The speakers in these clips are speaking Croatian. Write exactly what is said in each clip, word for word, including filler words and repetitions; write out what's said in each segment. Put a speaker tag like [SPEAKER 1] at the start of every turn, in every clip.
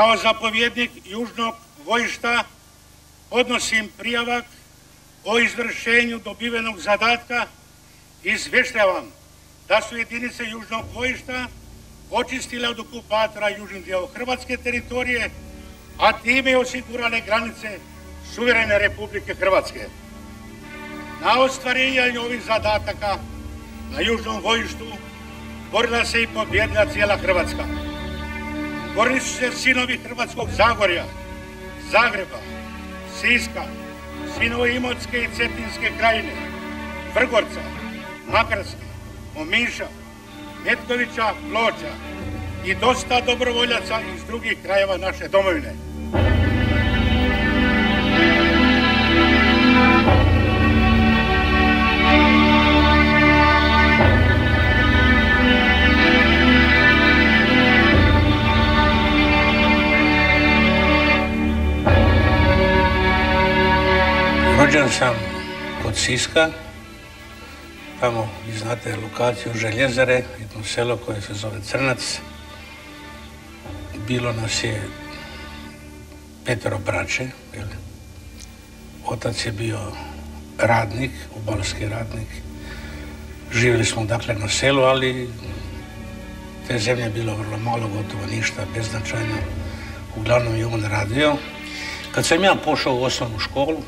[SPEAKER 1] Kao zapovjednik južnog bojišta podnosim prijavak o izvršenju dobivenog zadatka i izvještavam da su jedinice južnog bojišta očistile od okupatora južni dio hrvatske teritorije, a time osigurale granice suverene Republike Hrvatske. Na ostvarenje ovih zadataka na južnom bojištu borila se i pobjedila cijela Hrvatska. Borili su se sinovi Hrvatskog Zagorja, Zagreba, Siska, sinovi Imotske i Cetinske krajine, Vrgorca, Makarske, Omiša, Metkovića, Ploča i dosta dobrovoljaca iz drugih krajeva naše domovine.
[SPEAKER 2] Rođen sam kod Siska, tamo vi znate lokaciju željezare, jedno selo koje se zove Crnac. Bilo nas je petero braće, otac je bio radnik, obalski radnik. Živjeli smo dakle na selu, ali te zemlje je bilo vrlo malo, gotovo ništa, beznačajno. Uglavnom je on radio. Kad sam ja pošao u osnovnu školu,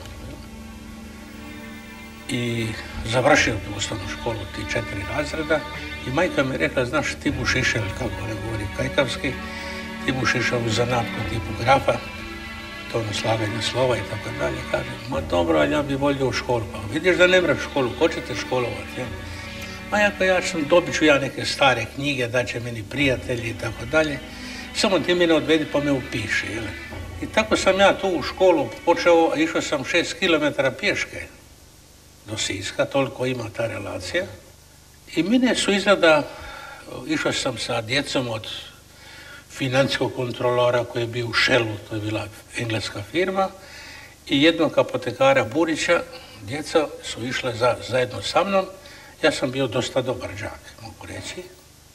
[SPEAKER 2] i završio tu osnovnu školu, ti četiri razreda, i majka mi je rekla, znaš, ti buš išel, kako ne govori kajkavski, ti buš išel u zanat kod tipografa, to ono slaganje slova i tako dalje. Kaže, ma dobro, ali ja bi volio u školu. Pa vidiš da ne mreš školu, ko će te školovati? Ja? Ma jako ja sam, dobit ću ja neke stare knjige, da će meni prijatelji i tako dalje, samo ti mene odvedi pa me upiši. Jel? I tako sam ja tu u školu počeo, išao sam šest kilometara pješke do Siska, toliko ima ta relacija. I mene su izgleda, išao sam sa djecom od financijskog kontrolora koji je bio u Shellu, to je bila engleska firma, i jednog apotekara Burića, djeca su išle za, zajedno sa mnom. Ja sam bio dosta dobar đak, mogu reći.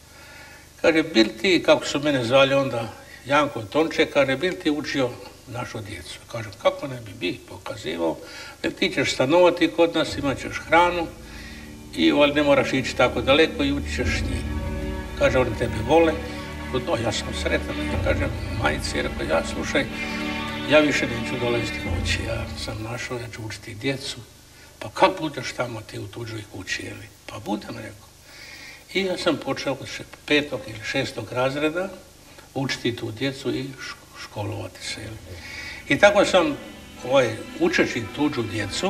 [SPEAKER 2] Kaže, bil ti, kako su mene zvali onda, Janko Tonče, kaže, bil ti učio našu djecu? Kažem, kako ne bi bi pokazivao, jer ti ćeš stanovati kod nas, imat ćeš hranu i ne moraš ići tako daleko i ući ćeš s njim. Kaže, oni tebe vole. No, ja sam sretan. Ja kažem, majici, rekao, ja slušaj, ja više neću dolaziti kući, ja sam našao da ću učiti djecu. Pa kako budeš tamo ti u tuđoj kući, jeli? Pa budem, rekao. I ja sam počeo od petog ili šestog razreda učiti tu djecu i školovati se. Jeli? I tako sam ovaj, učeći tuđu djecu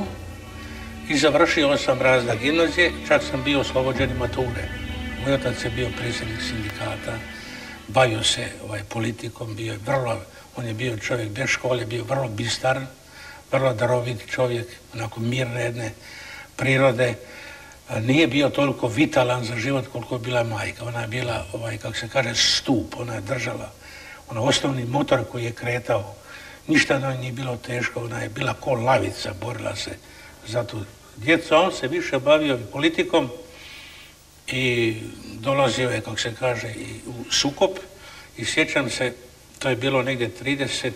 [SPEAKER 2] i završio osam razreda gimnazije, čak sam bio oslobođen mature. Moj otac je bio predsjednik sindikata, bavio se ovaj, politikom, bio je vrlo, on je bio čovjek bez škole, bio vrlo bistar, vrlo darovit čovjek, onako mirne jedne prirode. Nije bio toliko vitalan za život koliko je bila majka. Ona je bila, ovaj, kako se kaže, stup, ona je držala, ona osnovni motor koji je kretao. Ništa na njoj nije bilo teško, ona je bila ko lavica, borila se za tu djecu, a on se više bavio i politikom i dolazio je, kako se kaže, i u sukop. I sjećam se, to je bilo negdje trideset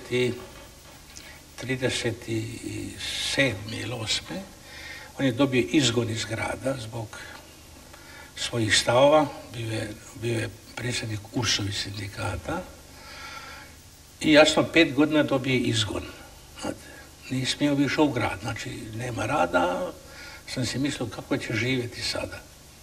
[SPEAKER 2] sedme ili osme On je dobio izgon iz grada zbog svojih stavova, bio je, bio je predsjednik Ursovi sindikata i jasno pet godina dobije izgon. Nije smio više u grad, znači nema rada, sam si mislio kako će živjeti sada.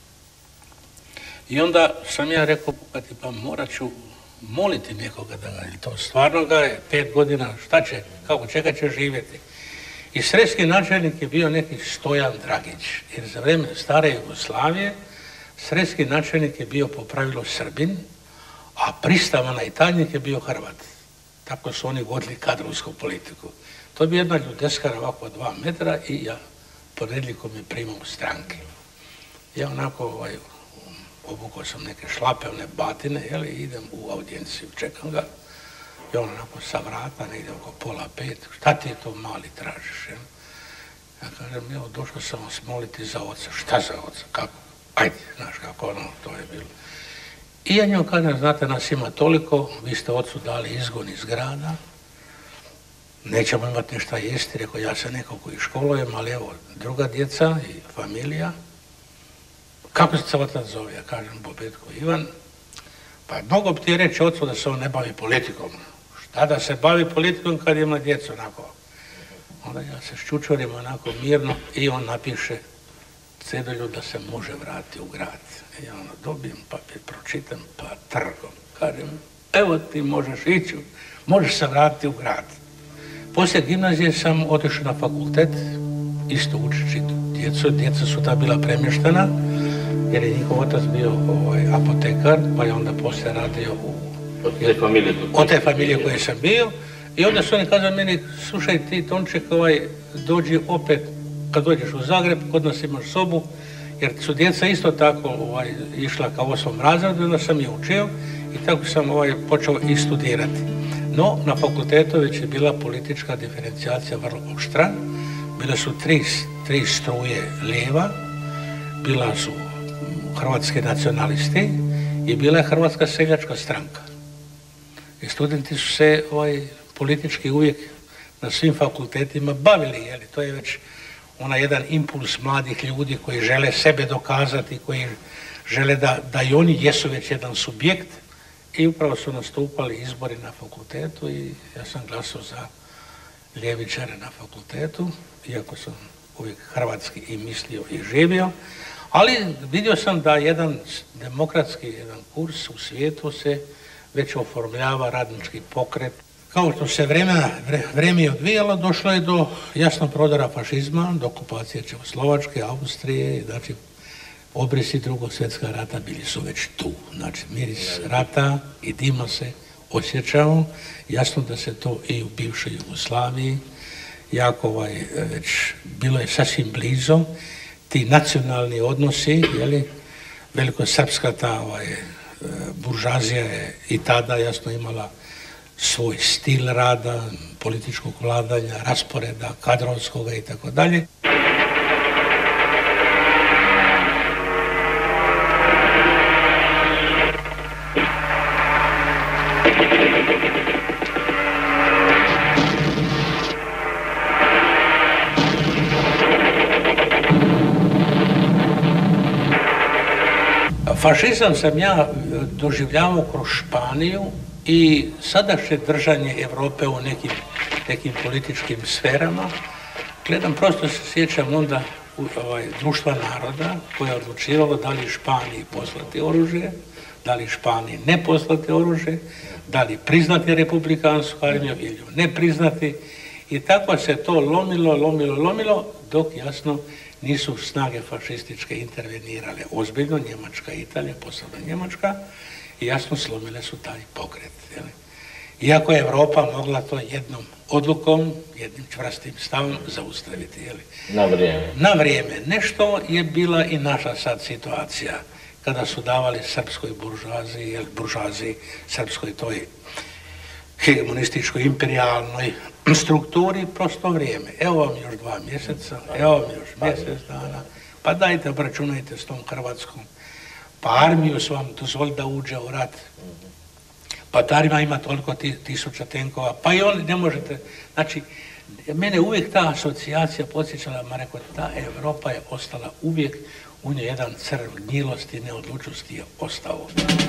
[SPEAKER 2] I onda sam ja rekao, pa morat ću moliti nekoga da ga, to stvarno ga je pet godina, šta će, kako, čega će živjeti. I sredski načelnik je bio neki Stojan Dragić, jer za vrijeme stare Jugoslavije sredski načelnik je bio po pravilu Srbin, a pristavan i tajnik je bio Hrvat. Tako su oni vodili kadrovsku politiku. To je bi jedna ljudeskara ovako dva metra i ja ponedjeljkom je primao stranke. Ja onako ovaj, obukao sam neke šlape, one batine, jel, i idem u audijenciju, čekam ga. I on onako sa vrata, negdje oko pola pet, šta ti to mali tražiš, jel? Ja kažem, evo, došao sam vas moliti za oca. Šta za oca? Kako? Ajde, znaš kako ono, to je bilo. I ja njom kažem, znate, nas ima toliko, vi ste ocu dali izgon iz grada, nećemo imati ništa jesti, rekao, ja se nekako i školujem, ali evo, druga djeca i familija. Kako se otac zove? Ja kažem, Bobetko Ivan. Pa mogu bi ti reći ocu da se on ne bavi politikom. Šta da se bavi politikom kad ima djecu, onako. Onda ja se ščučurim onako mirno i on napiše cedulju da se može vratiti u grad. I ja ono dobijem papir, pročitam, pa trgom. Kažem, evo ti možeš ići, možeš se vratiti u grad. Poslije gimnazije sam otišao na fakultet, isto učeći djecu. Djeca su ta bila premještena, jer je njihov otac bio ovaj, apotekar, pa je onda poslije radio u...
[SPEAKER 3] Od te familije?
[SPEAKER 2] Od te familije koje sam bio. I onda su oni kazali meni, slušaj ti Tonček, ovaj, dođi opet, kad dođeš u Zagreb, kod nas imaš sobu, jer su djeca isto tako ovaj, išla kao osmom razredu, onda sam je učio i tako sam ovaj, počeo i studirati. No, na fakultetu već je bila politička diferencijacija vrlo oštra. Bile su tri, tri struje lijeva, bila su hrvatski nacionalisti i bila je Hrvatska seljačka stranka. I studenti su se ovaj, politički uvijek na svim fakultetima bavili, jer to je već onaj jedan impuls mladih ljudi koji žele sebe dokazati, koji žele da, da i oni jesu već jedan subjekt. I upravo su nastupali izbori na fakultetu i ja sam glasao za ljevičare na fakultetu, iako sam uvijek hrvatski i mislio i živio. Ali vidio sam da jedan demokratski jedan kurs u svijetu se već oformljava, radnički pokret. Kao što se vremena, vreme je odvijalo, došlo je do jasnog prodora fašizma, do okupacije Čehoslovačke, Austrije, znači obrisi drugog svjetskog rata bili su već tu. Znači miris rata i dima se osjećao. Jasno da se to i u bivšoj Jugoslaviji jako ovaj, već bilo je sasvim blizu. Ti nacionalni odnosi, jeli, velikosrpska ta ovaj, buržazija je i tada jasno imala svoj stil rada, političkog vladanja, rasporeda, kadrovskoga i tako dalje. Fašizam sam ja doživljavao kroz Španiju i sadašnje držanje Europe u nekim, nekim političkim sferama. Gledam, prosto se sjećam onda ovaj, društva naroda koje je odlučivalo da li Španiji poslati oružje, da li Španiji ne poslati oružje, da li priznati republikansku armiju ili ne priznati. I tako se to lomilo, lomilo, lomilo, dok jasno nisu snage fašističke intervenirale ozbiljno, Njemačka i Italija, posebno Njemačka, i jasno slomile su taj pokret. Jeli? Iako je Europa mogla to jednom odlukom, jednim čvrstim stavom zaustaviti. Jeli?
[SPEAKER 3] Na vrijeme.
[SPEAKER 2] Na vrijeme. Nešto je bila i naša sad situacija, kada su davali srpskoj buržuaziji, jeli, buržuaziji, srpskoj toj hegemonističkoj, imperijalnoj strukturi, prosto vrijeme. Evo vam još dva mjeseca, evo vam još mjesec dana, pa dajte obračunajte s tom Hrvatskom. Pa armiju su vam dozvoli da uđe u rat. Pa ta armija ima toliko tisuća tenkova, pa i on ne možete. Znači, mene uvijek ta asocijacija podsjećala, ma rekao, ta Europa je ostala uvijek, u njoj jedan crv gnjilosti i neodlučnosti je ostao.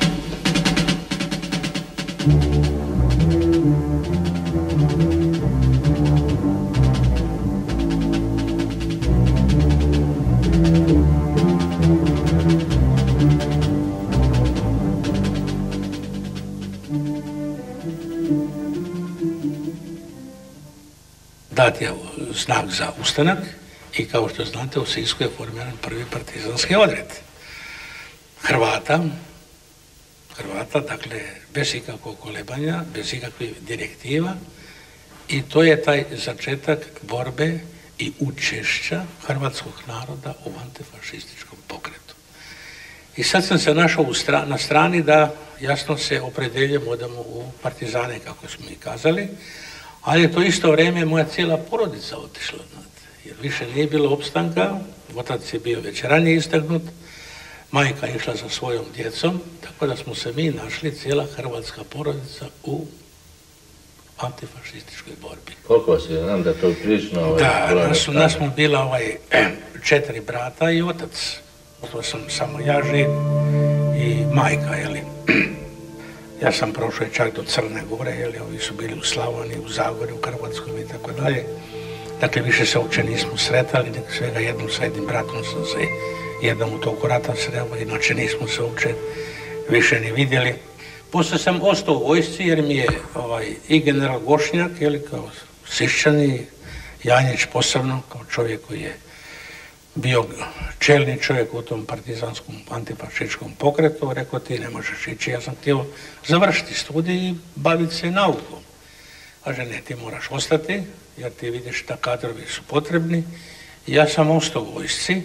[SPEAKER 2] Dat je znak za ustanak i kao što znate u Sisku je formiran prvi partizanski odred. Hrvata, Hrvata, dakle, bez ikakvog kolebanja, bez ikakvih direktiva i to je taj začetak borbe i učešća hrvatskog naroda u antifašističkom pokretu. I sad sam se našao na strani da jasno se opredeljujemo, odemo u partizane, kako smo i kazali, ali je to isto vrijeme moja cijela porodica otišla, jer više nije bilo opstanka, otac je bio već ranije istaknut, majka išla sa svojom djecom, tako da smo se mi našli, cijela hrvatska porodica, u antifašističkoj borbi.
[SPEAKER 3] Koliko vas je, znam da to je prilično... Ovaj,
[SPEAKER 2] da, nas, nas smo bila ovaj, četiri brata i otac. To sam samo ja živ i majka, jeli. Ja sam prošao čak do Crne Gore, jeli, ovi su bili u Slavoniji, u Zagorju, u Hrvatskoj i tako dalje. Dakle, više se uopće nismo sretali, nego svega jednom sa jednim bratom sam se jednom u toku rata sreo, inače nismo se uopće više ni vidjeli. Poslije sam ostao u vojsci jer mi je ovaj, i general Gošnjak, jeli, kao Siščani, Janjić posebno, kao čovjek koji je bio čelni čovjek u tom partizanskom antifašističkom pokretu, rekao ti ne možeš ići, ja sam htio završiti studij i baviti se naukom. Kaže ne, ti moraš ostati, jer ti vidiš da kadrovi su potrebni. I ja sam ostao u vojsci.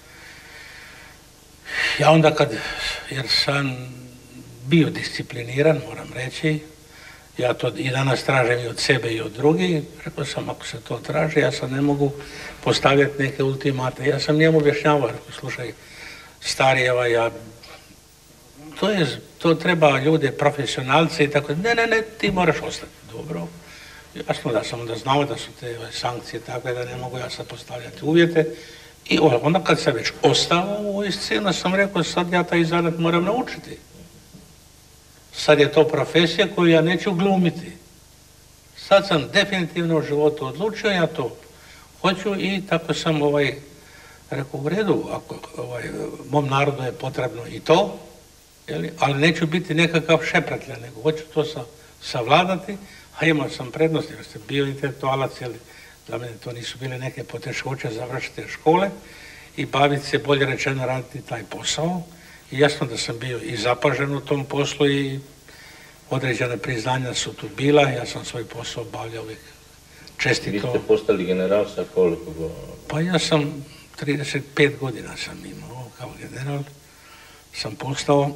[SPEAKER 2] Ja onda kad, jer sam bio discipliniran, moram reći, ja to i danas tražim i od sebe i od drugih, rekao sam ako se to traži, ja sad ne mogu postavljati neke ultimate. Ja sam njemu objašnjavao, rekao slušaj, starijeva, ja, to je, to treba ljude, profesionalce i tako, ne, ne, ne, ti moraš ostati, dobro. Jasno da sam onda znao da su te sankcije takve da ne mogu ja sad postavljati uvjete. I onda kad sam već ostao u vojsci, onda sam rekao sad ja taj zanat moram naučiti. Sad je to profesija koju ja neću glumiti. Sad sam definitivno u životu odlučio, ja to hoću i tako sam ovaj, rekao u redu, ako ovaj, mom narodu je potrebno i to, jeli, ali neću biti nekakav šepratlja, nego hoću to sa, savladati, a imao sam prednost jer sam bio intelektualac, jer za mene to nisu bile neke poteškoće završiti škole i baviti se, bolje rečeno, raditi taj posao. I jasno da sam bio i zapažen u tom poslu i određene priznanja su tu bila, ja sam svoj posao obavljao uvijek čestito.
[SPEAKER 3] Vi ste postali general sa koliko go...
[SPEAKER 2] Pa ja sam trideset pet godina sam imao kao general, sam postao.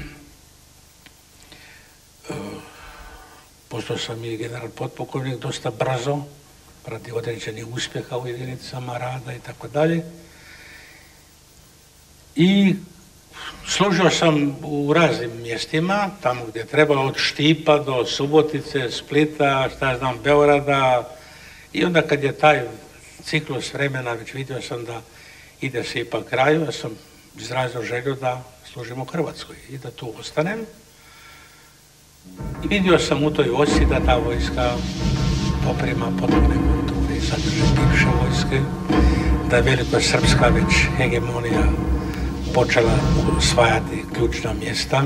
[SPEAKER 2] Postao sam i general potpukovnik dosta brzo, radi određenih uspjeha u jedinicama rada i tako dalje. I služio sam u raznim mjestima, tamo gdje treba, od Štipa do Subotice, Splita, šta ja znam, Beograda. I onda kad je taj ciklus vremena, već vidio sam da ide se ipak kraju, ja sam izrazio želju da služim u Hrvatskoj i da tu ostanem. I vidio sam u toj vojsci da ta vojska poprima podobne konture i sadrže bivše vojske, da je velikosrpska već hegemonija počela osvajati ključna mjesta.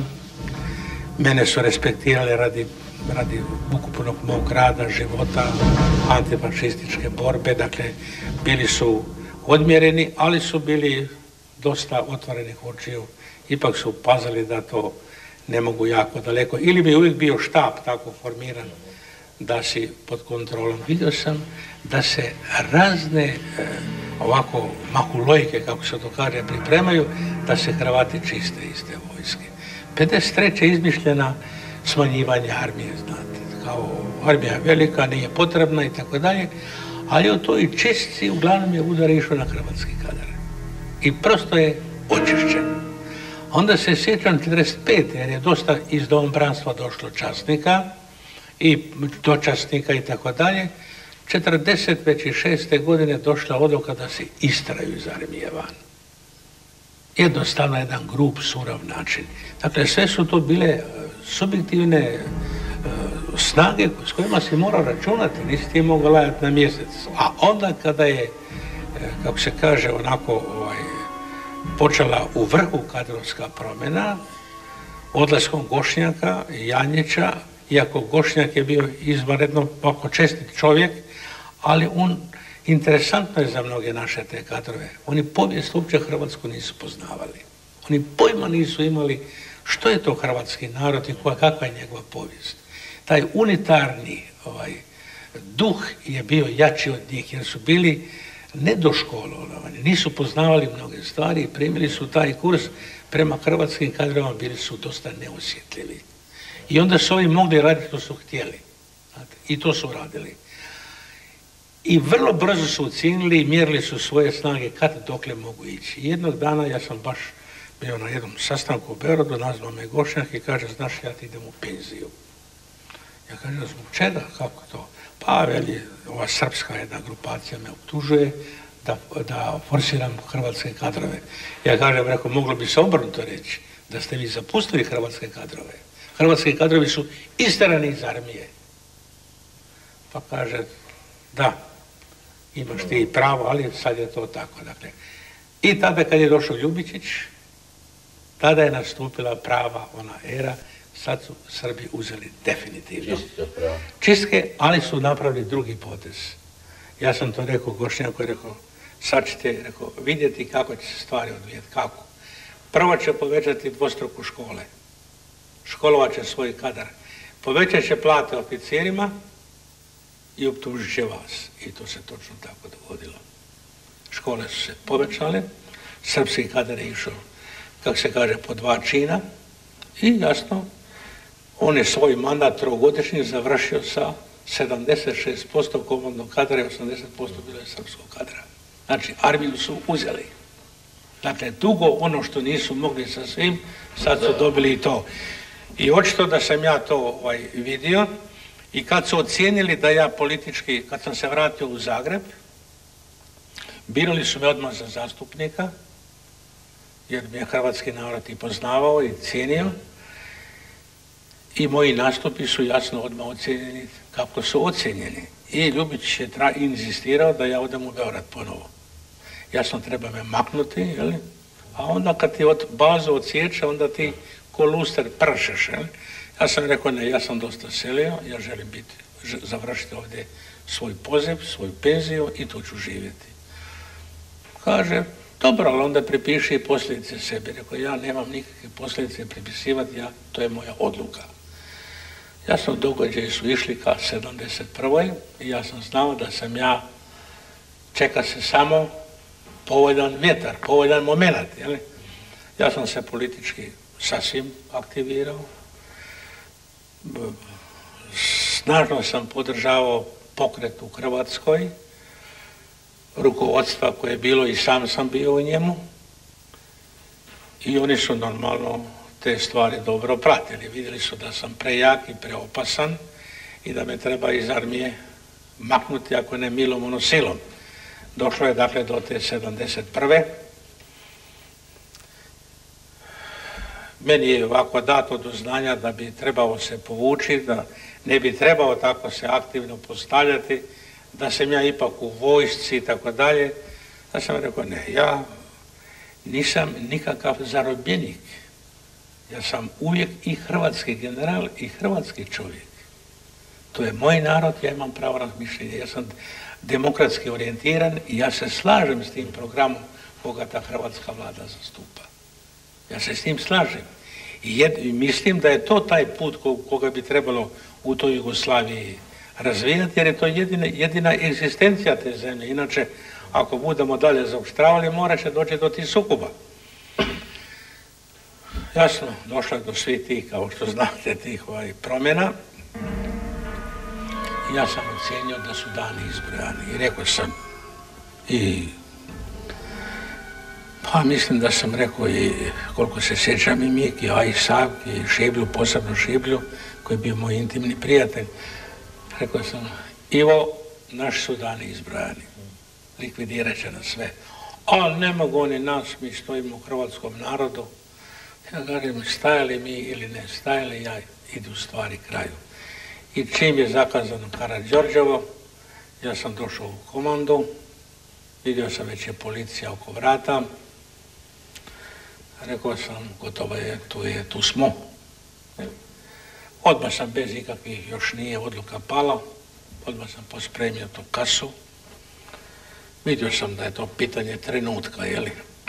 [SPEAKER 2] Mene su respektirali radi, radi ukupnog mog rada, života, antifašističke borbe, dakle bili su odmjereni, ali su bili dosta otvorenih očiju, ipak su pazili da to ne mogu jako daleko. Ili bi uvijek bio štab tako formiran da si pod kontrolom. Vidio sam da se razne eh, ovako mahulojke, kako se to kaže, pripremaju da se Hrvati čiste iz te vojske. pedeset treće izmišljena smanjivanje armije, znate, kao armija velika, nije potrebna i tako dalje, ali u toj čistci uglavnom je udar išao na hrvatski kadar. I prosto je očišćen. Onda se sjećam četrdeset pete jer je dosta iz domobranstva došlo časnika i dočasnika i tako dalje. četrdeset već i šeste godine došla odluka da se istraju iz armije van. Jednostavno jedan grub, surov način. Dakle, sve su to bile subjektivne uh, snage s kojima si morao računati, nisi ti mogao lajati na mjesec. A onda kada je, kako se kaže, onako ovaj, počela u vrhu kadrovska promjena, odlaskom Gošnjaka, Janjića, iako Gošnjak je bio izvanredno ovako čestit čovjek, ali on, interesantno je za mnoge naše te kadrove, oni povijest uopće Hrvatsku nisu poznavali. Oni pojma nisu imali što je to hrvatski narod i kakva je njegova povijest. Taj unitarni ovaj, duh je bio jači od njih jer su bili nedoškolovani, nisu poznavali mnoge stvari i primili su taj kurs prema hrvatskim kadrovima, bili su dosta neosjetljivi. I onda su ovi mogli raditi što su htjeli. Znate, i to su radili. I vrlo brzo su ucijenili i mjerili su svoje snage kad dokle mogu ići. Jednog dana ja sam baš bio na jednom sastanku u Beogradu, nazvao me Gošnjak i kaže, znaš, ja ti idem u penziju. Ja kažem, zbog čega, kako to? Pa, veli, ova srpska jedna grupacija me optužuje da, da forsiram hrvatske kadrove. Ja kažem, rekao, moglo bi se obrnuto reći, da ste vi zapustili hrvatske kadrove. Hrvatski kadrovi su isterani iz armije. Pa kaže, da, imaš ti pravo, ali sad je to tako. Dakle, i tada kad je došao Ljubičić, tada je nastupila prava ona era, sad su Srbi uzeli definitivno čistke, ali su napravili drugi potez. Ja sam to rekao Gošnjaku, je rekao, sad ćete rekao, vidjeti kako će se stvari odvijeti. Kako? Prvo će povećati dvostruku škole. Školovat će svoj kadar. Povećat će plate oficirima i optužit će vas. I to se točno tako dogodilo. Škole su se povećale, srpski kadar je išao, kako se kaže, po dva čina i jasno, on je svoj mandat trogodišnji završio sa sedamdeset šest posto komandnog kadra i osamdeset posto bilo je srpskog kadra. Znači, armiju su uzeli. Dakle, dugo ono što nisu mogli sa svim, sad su dobili i to. I očito da sam ja to ovaj, vidio i kad su ocijenili da ja politički, kad sam se vratio u Zagreb, birali su me odmah za zastupnika, jer mi je hrvatski narod i poznavao i cijenio. I moji nastupi su jasno odmah ocijenjeni kako su ocijenjeni. I Ljubić je inzistirao da ja odem u Beograd ponovo. Jasno, treba me maknuti, jel? A onda kad ti od bazu odsječe, onda ti ko luster pršeš, jel? Ja sam rekao, ne, ja sam dosta selio, ja želim biti, završiti ovdje svoj poziv, svoju penziju i tu ću živjeti. Kaže, dobro, ali onda pripiši i posljedice sebi. Rekao, ja nemam nikakve posljedice pripisivati, ja, to je moja odluka. Jasno, događaji su išli ka sedamdeset prvoj i ja sam znao da sam ja, čeka se samo povoljan vjetar, povoljan moment. Jel? Ja sam se politički sasvim aktivirao. Snažno sam podržavao pokret u Hrvatskoj, rukovodstva koje je bilo i sam sam bio u njemu i oni su normalno te stvari dobro pratili. Vidjeli su da sam prejak i preopasan i da me treba iz armije maknuti, ako ne milom, ono silom. Došlo je dakle do te sedamdeset prve Meni je ovako dato do znanja da bi trebao se povući, da ne bi trebao tako se aktivno postavljati, da sam ja ipak u vojsci i tako dalje. Ja sam rekao, ne, ja nisam nikakav zarobljenik. Ja sam uvijek i hrvatski general i hrvatski čovjek. To je moj narod, ja imam pravo razmišljenja. Ja sam demokratski orijentiran i ja se slažem s tim programom koga ta hrvatska vlada zastupa. Ja se s tim slažem. I, jed, i mislim da je to taj put ko, koga bi trebalo u toj Jugoslaviji razvijati, jer je to jedina, jedina egzistencija te zemlje. Inače, ako budemo dalje zaoštravali, morat će doći do tih sukoba. Jasno, došlo je do svih tih, kao što znate, tih ovaj, promjena. I ja sam ocijenio da su dani izbrojani. I rekao sam, i pa mislim da sam rekao i koliko se sjećam i Miki, a i Savki, i Šiblju, posebno Šiblju, koji je bio moj intimni prijatelj. Rekao sam, Ivo, naši su dani izbrojani. Likvidirat će nas sve. Ali ne mogu oni nas, mi stojimo u hrvatskom narodu. Ja kažem, stajali mi ili ne stajali, ja idu stvari kraju. I čim je zakazano Karađorđevo, ja sam došao u komandu, vidio sam već je policija oko vrata, rekao sam, gotovo je, tu je, tu smo. Odmah sam bez ikakvih, još nije odluka pala, odmah sam pospremio tu kasu, vidio sam da je to pitanje trenutka, jeli.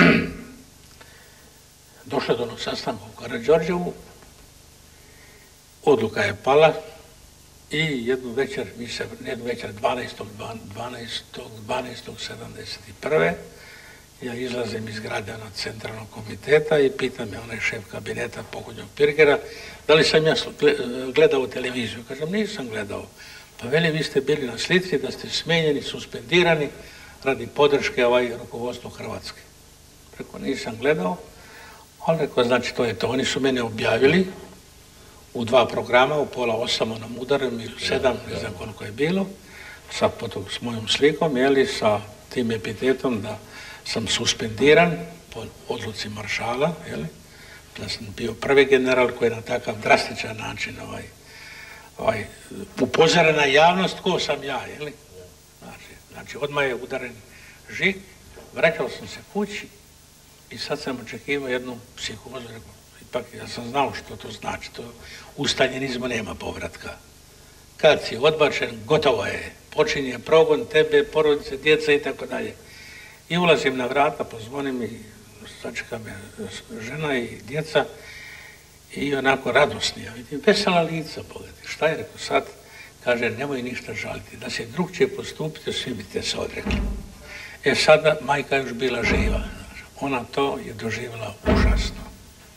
[SPEAKER 2] Došlo do onog sastanka u Karađorđevu, odluka je pala i jednu večer, mi se, jednu večer dvanaestog dvanaestog sedamdeset prve ja izlazim iz Građana centralnog komiteta i pitam me onaj šef kabineta pokojnog Pirgera da li sam ja gledao televiziju. Kažem, nisam gledao. Pa veli, vi ste bili na slici da ste smenjeni, suspendirani radi podrške ovaj rukovodstvu Hrvatske. Preko nisam gledao, Ali rekao, znači to je to. Oni su mene objavili u dva programa, u pola osam onom udarem ili sedam, ne znam koliko je bilo, sa, potom, s mojom slikom, jeli, sa tim epitetom da sam suspendiran po odluci maršala, jeli, da sam bio prvi general koji je na takav drastičan način ovaj, ovaj, upozorena javnost ko sam ja, jeli. Znači, znači odmah je udaren žig, vraćao sam se kući i sad sam očekivao jednu psihozu, ipak ja sam znao što to znači, to u staljinizmu nema povratka. Kad si odbačen, gotovo je, počinje progon tebe, porodice, djeca i tako dalje. I ulazim na vrata, pozvonim i sačeka me žena i djeca i onako radosni, ja vidim, vesela lica, pogledajte, šta je rekao sad? Kaže, nemoj ništa žaliti, da se drugčije postupite, svi bi te se odrekli. E sada, majka još bila živa, ona to je doživjela užasno.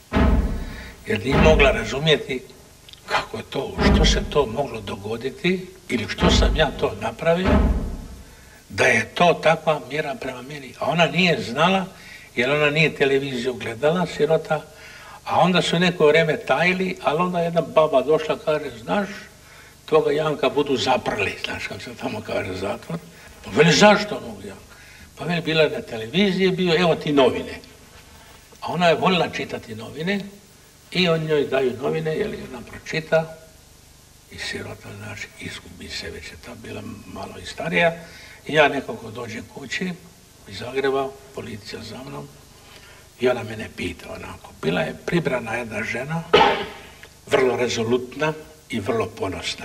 [SPEAKER 2] Jer nije mogla razumjeti kako to, što se to moglo dogoditi ili što sam ja to napravio, da je to takva mjera prema meni. A ona nije znala, jer ona nije televiziju gledala, sirota, a onda su neko vrijeme tajili, ali onda jedna baba došla, kaže, znaš, toga Janka budu zaprli, znaš kako se tamo kaže zatvor. Pa veli, zašto mogu Janka? Pa veli, bila je na televiziji, bio, evo ti novine. A ona je voljela čitati novine i on njoj daju novine, jer ona pročita i sirota, znaš, izgubi se, već je ta bila malo i starija. I ja nekako dođem kući iz Zagreba, policija za mnom, i ona mene pita onako. Bila je pribrana jedna žena, vrlo rezolutna i vrlo ponosna.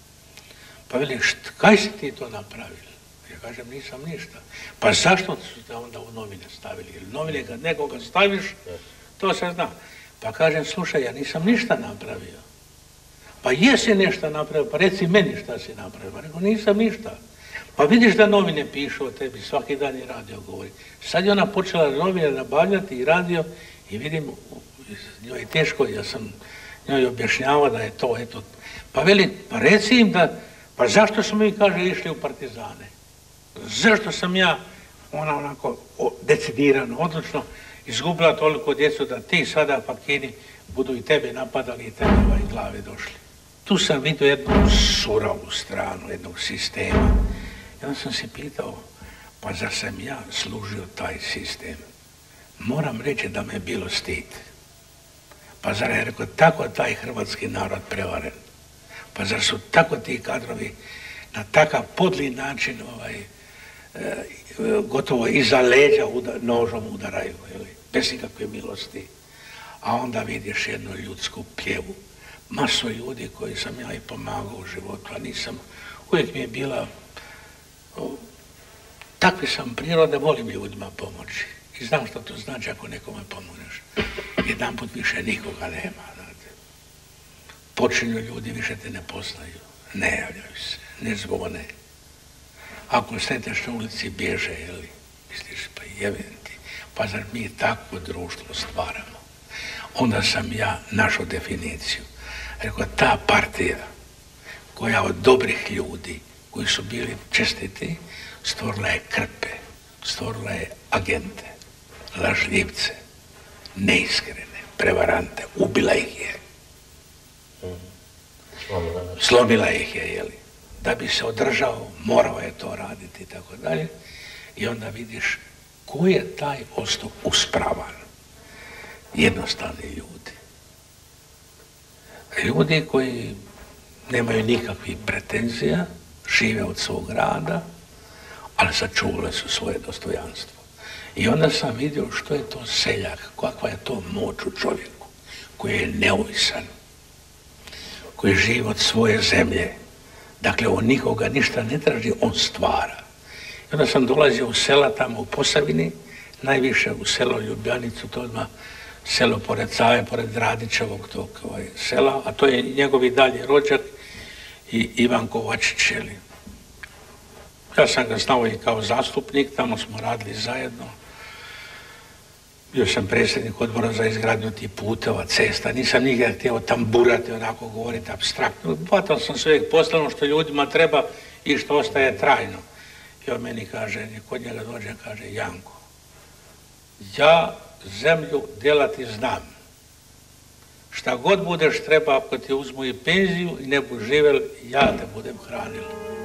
[SPEAKER 2] Pa veli, kaj si ti to napravili? Ja kažem, nisam ništa. Pa zašto su te onda u novine stavili? Jer novine kad nekoga staviš, to se zna. Pa kažem, slušaj, ja nisam ništa napravio. Pa jesi nešto napravio, pa reci meni šta si napravio. Pa rekao, nisam ništa. Pa vidiš da novine pišu o tebi, svaki dan i radio govori. Sad je ona počela novine nabavljati i radio i vidim, njoj je teško, ja sam njoj objašnjavao da je to, eto. Pa veli, pa reci im da, pa zašto smo mi, kaže, išli u partizane? Zašto sam ja, ona onako decidirano, odlučno, izgubila toliko djecu da ti sada pakini budu i tebe napadali i tebe ovaj glave došli. Tu sam vidio jednu surovu stranu, jednog sistema. I onda sam se pitao, pa zar sam ja služio taj sistem? Moram reći da me je bilo stid. Pa zar je rekao, tako taj hrvatski narod prevaren? Pa zar su tako ti kadrovi na takav podli način ovaj, e, gotovo iza leđa uda, nožom udaraju, jeli, bez nikakve milosti. A onda vidiš jednu ljudsku pljevu. Maso ljudi koji sam ja i pomagao u životu, a nisam, uvijek mi je bila, o, takvi sam prirode, volim ljudima pomoći. I znam što to znači ako nekome pomogneš. Jedan put više nikoga nema, znate. Počinju ljudi, više te ne poznaju, ne javljaju se, ne zvone. Ako sretneš na ulici, bježe, jeli, misliš, pa jebem ti, pa zar mi takvo društvo stvaramo? Onda sam ja našao definiciju. Rekao, ta partija koja od dobrih ljudi, koji su bili čestiti, stvorila je krpe, stvorila je agente, lažljivce, neiskrene, prevarante, ubila ih je. Slomila ih je, jeli. Da bi se održao, morao je to raditi i tako dalje. I onda vidiš ko je taj ostao uspravan. Jednostavni ljudi. Ljudi koji nemaju nikakvih pretenzija, žive od svog rada, ali sačuvali su svoje dostojanstvo. I onda sam vidio što je to seljak, kakva je to moć u čovjeku, koji je neovisan, koji živi od svoje zemlje. Dakle, on nikoga ništa ne traži, on stvara. I onda sam dolazio u sela tamo u Posavini, najviše u selo Ljubljanicu, to odmah selo pored Save, pored Radićevog tog ovaj, sela, a to je njegovi dalje rođak i Ivan Kovačić. Ja sam ga znao i kao zastupnik, tamo smo radili zajedno. Bio sam predsjednik odbora za izgradnju tih puteva, cesta, nisam nikada htio tamburati, onako govoriti apstraktno. Hvatao sam se uvijek poslano što ljudima treba i što ostaje trajno. I on meni kaže, kod njega dođe, kaže, Janko, ja zemlju delati znam. Šta god budeš treba, ako ti uzmu i penziju i ne budeš živel, ja te budem hranil.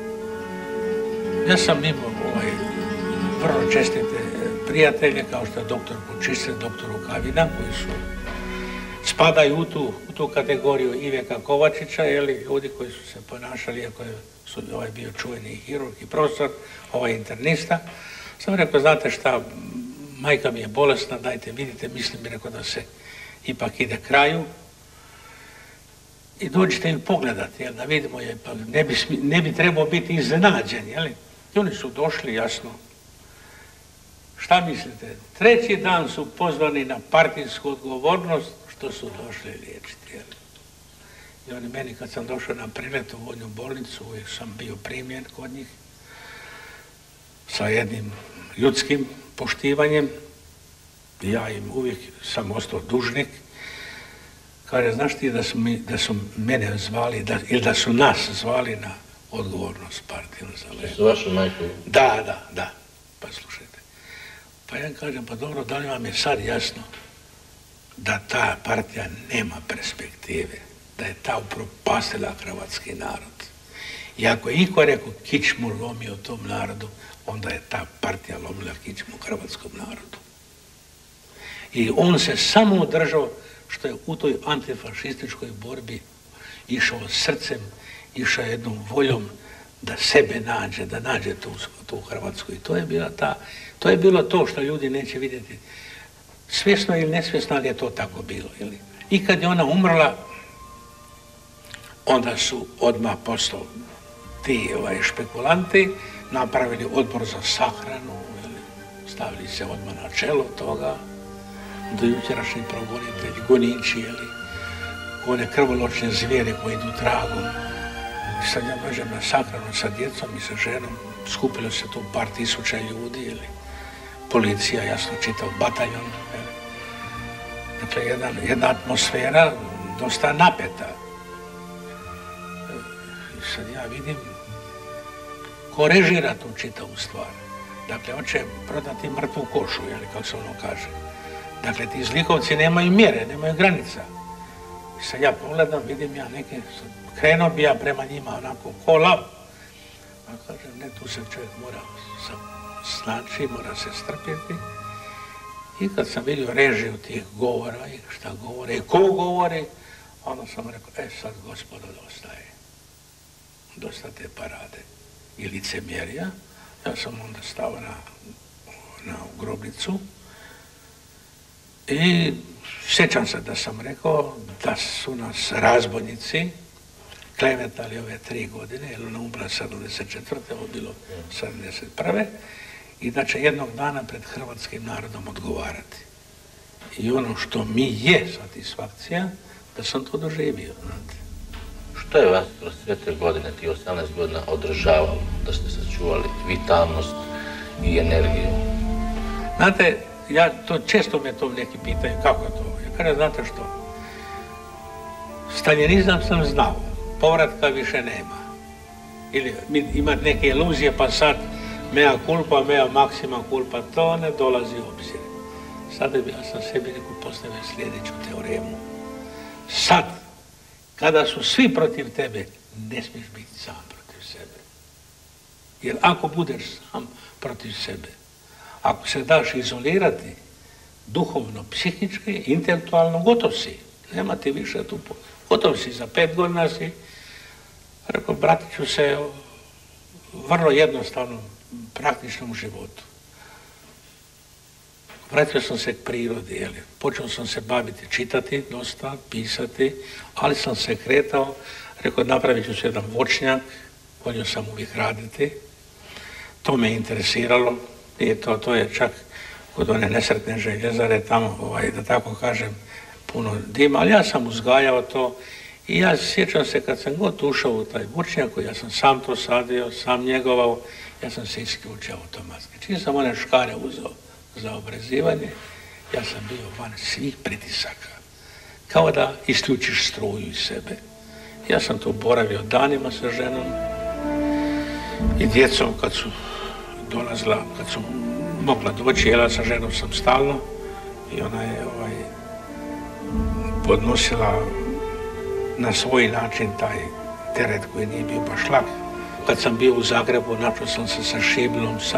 [SPEAKER 2] Ja sam imao ovaj, vrlo čestite prijatelje, kao što je doktor Pučice, doktor Rukavina, koji su spadaju u tu, u tu kategoriju Iveka Kovačića, jeli, ljudi koji su se ponašali, iako je su, ovaj bio čuveni hirurg i profesor, ovaj internista. Sam rekao, znate šta, majka mi je bolesna, dajte vidite, mislim bi rekao da se ipak ide kraju i dođite ju pogledati, jel, da vidimo je, pa ne bi, ne bi trebao biti iznenađen, jel? I oni su došli, jasno. Šta mislite? Treći dan su pozvani na partijsku odgovornost što su došli liječiti, jel? I oni meni, kad sam došao na prelet u vojnu bolnicu, uvijek sam bio primljen kod njih sa jednim ljudskim poštivanjem. Ja im uvijek sam ostao dužnik. Kaže, znaš ti da su, mi, da su mene zvali, da, ili da su nas zvali na odgovornost partije.
[SPEAKER 3] Da su vašu majku?
[SPEAKER 2] Da, da, da. Pa slušajte. Pa ja kažem, pa dobro, da li vam je sad jasno da ta partija nema perspektive, da je ta upropastila hrvatski narod. I ako je iko rekao kičmu lomio tom narodu, onda je ta partija lomila kičmu hrvatskom narodu. I on se samo održao što je u toj antifašističkoj borbi išao srcem, išao jednom voljom da sebe nađe, da nađe tu, tu Hrvatsku. I to je, bila ta, to je bilo to što ljudi neće vidjeti. Svjesno ili nesvjesno, ali je to tako bilo. Ili? I kad je ona umrla, onda su odmah postali ti ovaj, špekulanti, napravili odbor za sahranu, ili, stavili se odmah na čelo toga, do jučerašnji progonitelji, goniči, ili, one krvoločne zvijere koji idu tragom. I sad ja dođem na sahranu sa djecom i sa ženom, skupilo se tu par tisuća ljudi, ili, policija, jasno čitav bataljon. Ili. Dakle, jedan, jedna atmosfera dosta napeta. I sad ja vidim ko režira tu čitavu stvar. Dakle, on će prodati mrtvu košu, jeli, kako se ono kaže. Dakle, ti zlikovci nemaju mjere, nemaju granica. I sad ja pogledam, vidim ja neke, krenuo bi ja prema njima onako ko lav. A kažem, ne, tu se čovjek mora snaći, mora se strpjeti. I kad sam vidio režiju tih govora i šta govore i ko govori, onda sam rekao, e sad gospodo, dosta je. Dosta te parade i licemjerja. Ja sam onda stao na, na grobnicu i sjećam se da sam rekao da su nas razbojnici klevetali ove tri godine, jer ona umrla sedamdeset četvrte, ovo bilo sedamdeset prve i da će jednog dana pred hrvatskim narodom odgovarati. I ono što mi je satisfakcija, da sam to doživio, znate.
[SPEAKER 3] Što je vas kroz sve te godine, ti osamnaest godina, održavalo da ste sačuvali vitalnost i energiju?
[SPEAKER 2] Znate, ja to često me to neki pitaju, kako to? Ja kažem, znate što? Staljinizam sam znao, povratka više nema. Ili imati neke iluzije, pa sad mea culpa, mea maxima culpa, to ne dolazi u obzir. Sada bi ja sam sebi rekao postavio sljedeću teoremu. Sad, kada su svi protiv tebe, ne smiješ biti sam protiv sebe. Jer ako budeš sam protiv sebe, ako se daš izolirati duhovno, psihički, intelektualno, gotov si. Nema ti više tu. Gotov si, za pet godina si. Rekao, vratit ću se vrlo jednostavnom, praktičnom životu. Vratio sam se k prirodi, jel? Počeo sam se baviti, čitati dosta, pisati, ali sam se kretao, rekao, napravit ću se jedan voćnjak, volio sam uvijek raditi. To me interesiralo i to, to je čak kod one nesretne željezare, tamo, ovaj, da tako kažem, puno dima, ali ja sam uzgajao to i ja sjećam se kad sam god ušao u taj voćnjak, ja sam sam to sadio, sam njegovao, ja sam se isključio automatski. Čim sam one škare uzeo za obrezivanje, ja sam bio van svih pritisaka. Kao da isključiš struju iz sebe. Ja sam to boravio danima sa ženom i djecom kad su dolazila, kad su mogla doći, jela sa ženom sam stalno i ona je ovaj, podnosila na svoj način taj teret koji nije bio baš lak. Kad sam bio u Zagrebu, našao sam se sa Šiblom, sa,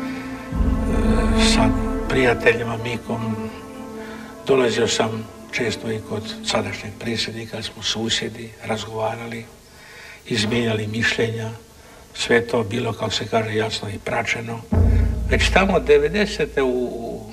[SPEAKER 2] sa prijateljima Mikom. Dolazio sam često i kod sadašnjeg predsjednika, smo susjedi, razgovarali, izmijenjali mišljenja. Sve to bilo, kako se kaže, jasno i praćeno. Već tamo devedesete u, u,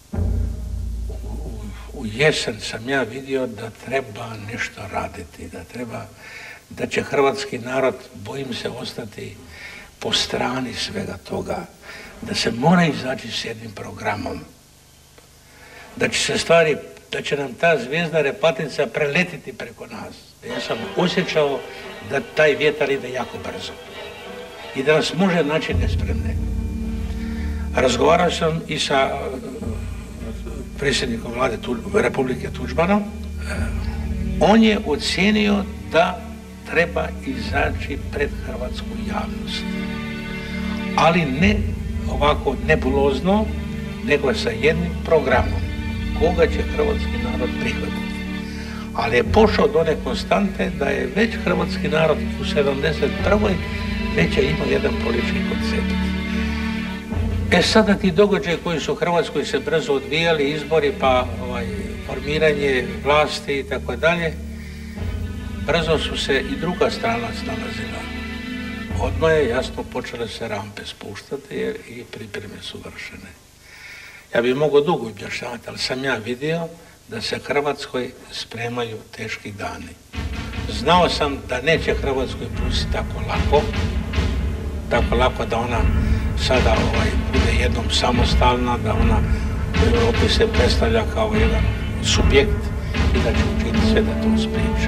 [SPEAKER 2] u jesen sam ja vidio da treba nešto raditi, da treba, da će hrvatski narod, bojim se, ostati po strani svega toga, da se mora izaći s jednim programom, da će se stvari, da će nam ta zvijezda repatica preletiti preko nas. Ja sam osjećao da taj vjetar ide jako brzo i da nas može naći nespremne. Razgovarao sam i sa predsjednikom vlade Republike Tuđmanom. On je ocijenio da treba izaći pred hrvatsku javnost. Ali ne ovako nebulozno, nego sa jednim programom koga će hrvatski narod prihvatiti. Ali je pošao do one konstante da je već hrvatski narod u sedamdeset prvoj već je imao jedan politički koncept. E sada ti događaje koji su u Hrvatskoj se brzo odvijali, izbori pa ovaj, formiranje vlasti i tako dalje, brzo su se i druga strana snalazila. Odmah je jasno počele se rampe spuštati jer i pripreme su vršene. Ja bih mogao dugo objašnjavati, ali sam ja vidio da se Hrvatskoj spremaju teški dani. Znao sam da neće Hrvatskoj pustiti tako lako, tako lako da ona sada ovaj, bude jednom samostalna, da ona u Europi se predstavlja kao jedan subjekt i da će učiniti sve da to spriječi.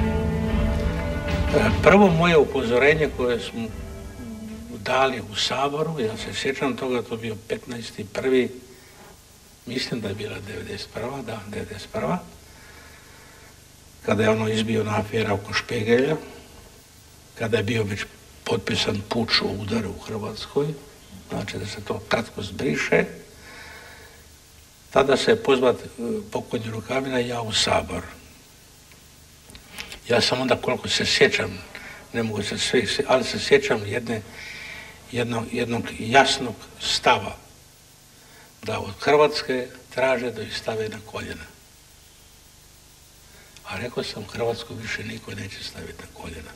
[SPEAKER 2] Prvo moje upozorenje koje smo dali u Saboru, ja se sjećam toga, to je bio petnaesti prvi mislim da je bila devedeset prva da, devedeset prva kada je ono izbio na afera oko Špegelja, kada je bio već potpisan puč o udaru u Hrvatskoj, znači da se to kratko zbriše, tada se je pozvat pokojni Rukavina i ja u Sabor. Ja sam onda, koliko se sjećam, ne mogu se sve, ali se sjećam jedne, jednog, jednog jasnog stava da od Hrvatske traže da ih stave na koljena. A rekao sam, Hrvatsku više niko neće staviti na koljena.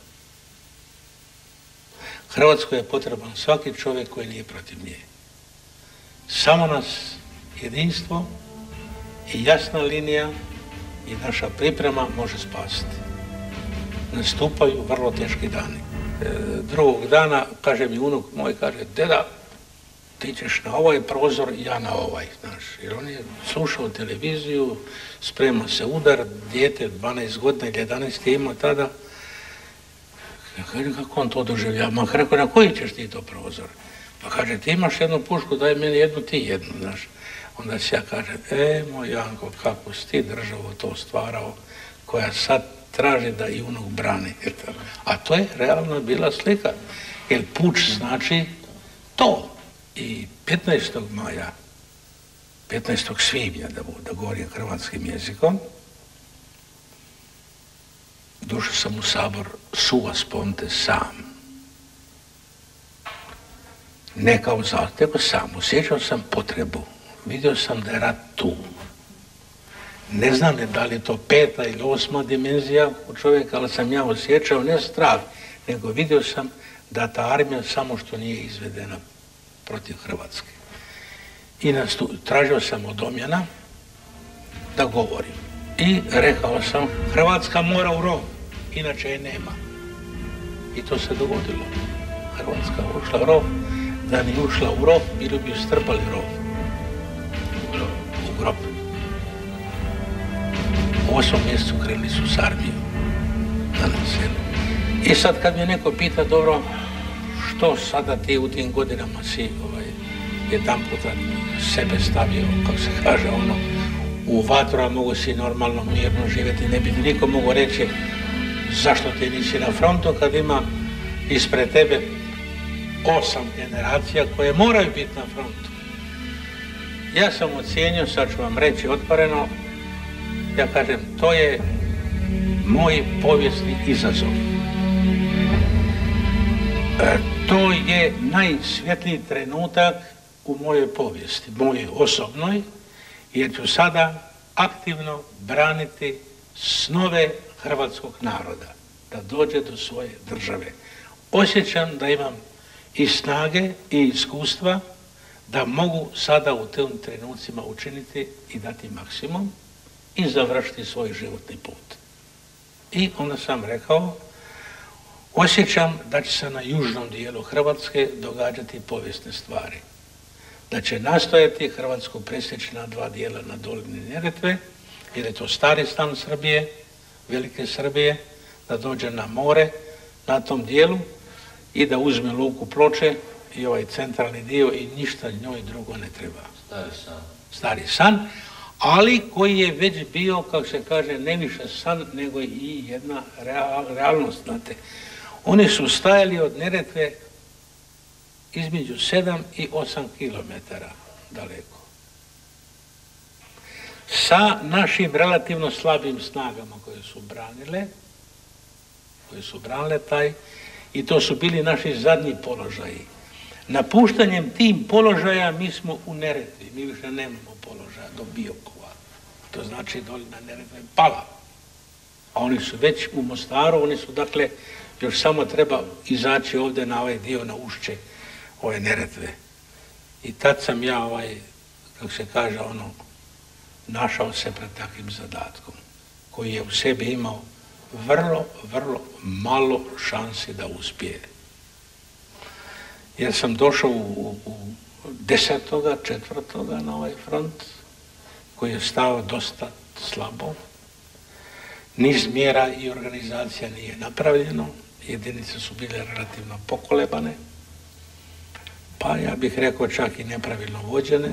[SPEAKER 2] Hrvatskoj je potreban svaki čovjek koji nije protiv nje. Samo nas jedinstvo i jasna linija i naša priprema može spasiti. Nastupaju vrlo teški dani. E, drugog dana, kaže mi unuk moj, kaže, deda, ti ćeš na ovaj prozor, ja na ovaj, znaš. Jer on je slušao televiziju, sprema se udar, dijete dvanaest godina ili jedanaest je imao tada. Kaže, kako on to doživljava? Ma rekao, na koji ćeš ti to prozor? Pa kaže, ti imaš jednu pušku, daj meni jednu, ti jednu, znaš. Onda se ja kaže, e, moj Janko, kako si ti državo to stvarao, koja sad traži da i unuk brani. A to je realno bila slika. Jer puč znači to. I petnaestog maja, petnaestog svibnja, da, da govorim hrvatskim jezikom, došao sam u Sabor sua sponte sam. Ne kao zastupnik, nego sam. Osjećao sam potrebu. Vidio sam da je rat tu. Ne znam ne da li je to peta ili osma dimenzija u čovjeka, ali sam ja osjećao ne strah, nego vidio sam da ta armija samo što nije izvedena protiv Hrvatske. I nastu, tražio sam od Omjana da govorim. I rekao sam, Hrvatska mora u rov, inače je nema. I to se dogodilo. Hrvatska ušla u rov, da ni ušla u rov, bili bi strpali rov. U grob. U osmom mjesecu krenuli su s armijom na nas. I sad kad me neko pita, dobro, što sada ti u tim godinama si ovaj, jedan puta sebe stavio, kako se kaže, ono, u vatru, a mogu si normalno, mirno živjeti, ne bi ti niko mogu reći zašto ti nisi na frontu kad ima ispred tebe osam generacija koje moraju biti na frontu. ja sam ocijenio, sad ću vam reći otvoreno, ja kažem, to je moj povijesni izazov. E, to je najsvjetliji trenutak u mojoj povijesti, mojoj osobnoj, jer ću sada aktivno braniti snove hrvatskog naroda, da dođe do svoje države. Osjećam da imam i snage i iskustva da mogu sada u tim trenucima učiniti i dati maksimum i završiti svoj životni put. I onda sam rekao, osjećam da će se na južnom dijelu Hrvatske događati povijesne stvari. Da će nastojati Hrvatsku presjeći na dva dijela na dolini Neretve, jer je to stari stan Srbije, velike Srbije, da dođe na more na tom dijelu i da uzme luku Ploče i ovaj centralni dio i ništa njoj drugo ne treba.
[SPEAKER 3] Stari san.
[SPEAKER 2] Stari san, ali koji je već bio, kako se kaže, ne više san, nego i jedna real, realnost, znate. Oni su stajali od Neretve između sedam i osam kilometara daleko. Sa našim relativno slabim snagama koje su branile, koje su branile taj, i to su bili naši zadnji položaji. Napuštanjem tim položaja mi smo u Neretvi, mi više nemamo položaja do Biokova. To znači dolina Neretve je pala. A oni su već u Mostaru, oni su dakle, još samo treba izaći ovdje na ovaj dio, na ušće ove Neretve. I tad sam ja ovaj, kako se kaže, ono, našao se pred takvim zadatkom, koji je u sebi imao vrlo, vrlo malo šansi da uspije. Jer sam došao u, u desetoga, četvrtoga na ovaj front, koji je stao dosta slabo. Niz mjera i organizacija nije napravljeno, jedinice su bile relativno pokolebane, pa ja bih rekao čak i nepravilno vođene.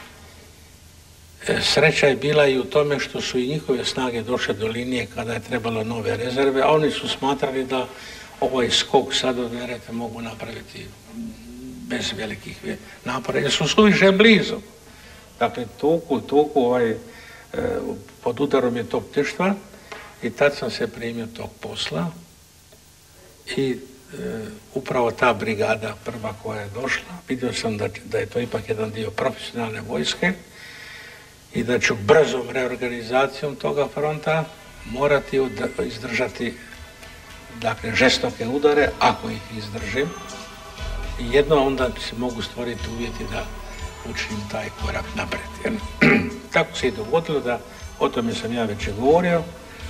[SPEAKER 2] Sreća je bila i u tome što su i njihove snage došle do linije kada je trebalo nove rezerve, a oni su smatrali da ovaj skok sad od Neretve mogu napraviti bez velikih napora, jer su suviše blizu. Dakle, tuku, tuku, ovaj, e, pod udarom je tog ptištva i tad sam se primio tog posla i e, upravo ta brigada prva koja je došla, vidio sam da, da je to ipak jedan dio profesionalne vojske i da ću brzom reorganizacijom toga fronta morati izdržati, dakle, žestoke udare, ako ih izdržim. I jedno onda se mogu stvoriti uvjeti da učinim taj korak naprijed. Tako se i dogodilo, da o tome sam ja već govorio.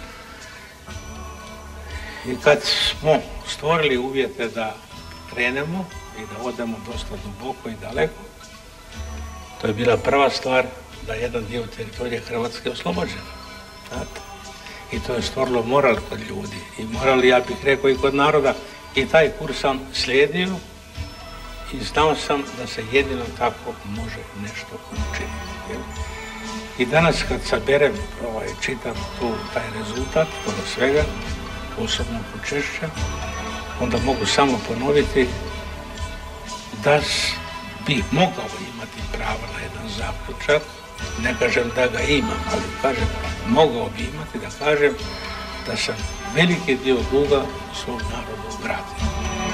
[SPEAKER 2] I kad smo stvorili uvjete da krenemo i da odemo dosta duboko i daleko, to je bila prva stvar, da jedan dio teritorije Hrvatske je oslobođen. Znate? I to je stvorilo moral kod ljudi. I moral, ja bih rekao, i kod naroda. I taj kurs sam slijedio i znao sam da se jedino tako može nešto učiniti. I danas kad saberem, ovaj, čitam tu taj rezultat, toga svega, osobnog učešća, onda mogu samo ponoviti da bih mogao imati pravo na jedan zaključak. Ne kažem da ga imam, ali kažem, mogao bi imati da kažem da sam veliki dio duga svog naroda vratio.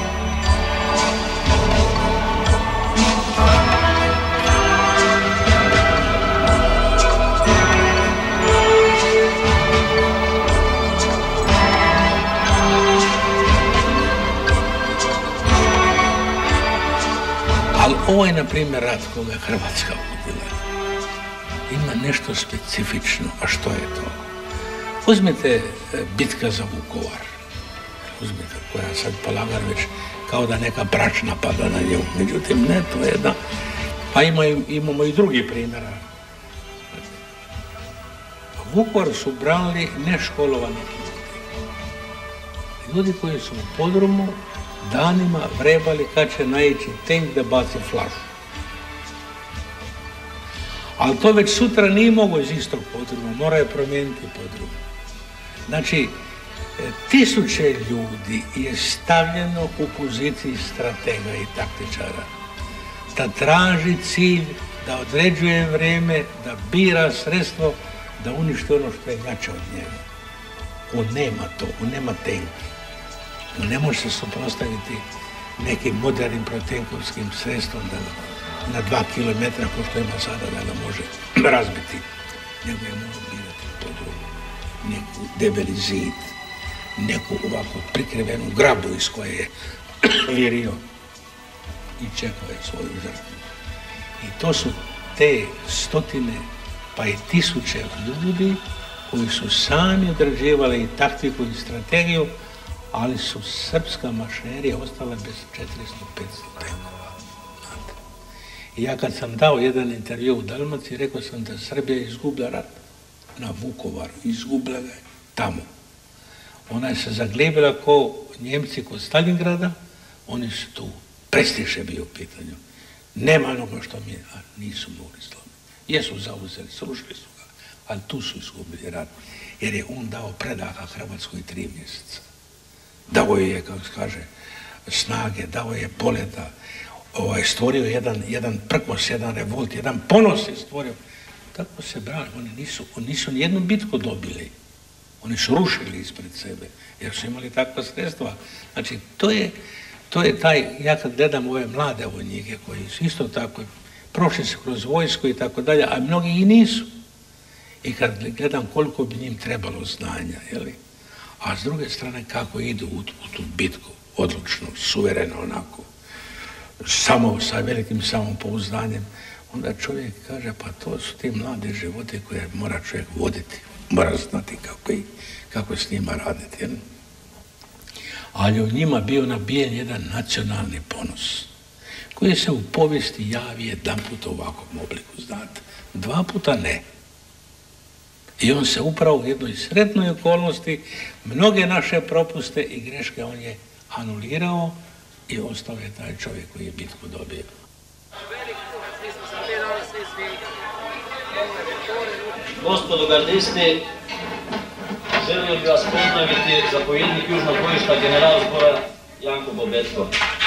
[SPEAKER 2] Ali ovo je, na primjer, rat koga je Hrvatska vodila. Ima nešto specifično, a što je to? Uzmite bitka za Vukovar, uzmite, koja sad polagar već kao da neka bračna pada na nju. Međutim, ne, to je jedna, pa ima, imamo i drugi primjera. Vukovar su branili neškolovani ljudi. Ljudi koji su u podrumu danima vrebali kad će naići tank da baci flašu. Ali to već sutra nije mogo iz istog podruma, mora je promijeniti podrum. Znači, tisuće ljudi je stavljeno u poziciji stratega i taktičara da traži cilj da određuje vrijeme, da bira sredstvo, da uništi ono što je jače od njega. On nema to, on nema tenki. On ne može se suprotstaviti nekim modernim protenkovskim sredstvom da ga na dva kilometra, ko što ima sada, da ga može razbiti. Nego je morao birati to drugo. Neku debeli zid, neku ovako prikrivenu grabu iz koje je virio i čekao je svoju žrtvu. I to su te stotine, pa i tisuće ljudi koji su sami određivali i taktiku i strategiju, ali su srpska mašinerija ostala bez četiristo do petsto tenkova. I ja kad sam dao jedan intervju u Dalmaciji, rekao sam da Srbija izgubila rat na Vukovaru, izgubila ga tamo. Ona je se zaglebila ko Njemci kod Stalingrada, oni su tu, prestiž je bio u pitanju. Nema onoga što mi, a nisu mogli slomiti. Jesu zauzeli, srušili su ga, ali tu su izgubili rat, jer je on dao predaha Hrvatskoj tri mjeseca. Dao je, kako se kaže, snage, dao je poleta, ovaj, stvorio jedan, jedan prkos, jedan revolt, jedan ponos je stvorio. Tako se brali, oni nisu, oni nisu nijednu bitku dobili. Oni su rušili ispred sebe, jer su imali takva sredstva. Znači, to je, to je taj, ja kad gledam ove mlade vojnike koji su isto tako, prošli su kroz vojsku i tako dalje, a mnogi i nisu. I kad gledam koliko bi njim trebalo znanja, jeli? A s druge strane kako idu u, u tu bitku, odlučno, suvereno onako, samo sa velikim samopouzdanjem, onda čovjek kaže, pa to su ti mlade živote koje mora čovjek voditi, mora znati kako, i, kako s njima raditi. Jel? Ali u njima bio nabijen jedan nacionalni ponos, koji se u povijesti javi jedan put u ovakvom obliku, znate, dva puta ne. I on se upravo u jednoj sretnoj okolnosti, mnoge naše propuste i greške on je anulirao i ostao je taj čovjek koji je bitku dobio.
[SPEAKER 4] Gospodo gardisti, želio bih vas pozdraviti zapovjednik južnog bojišta general zbora Janko Bobetko.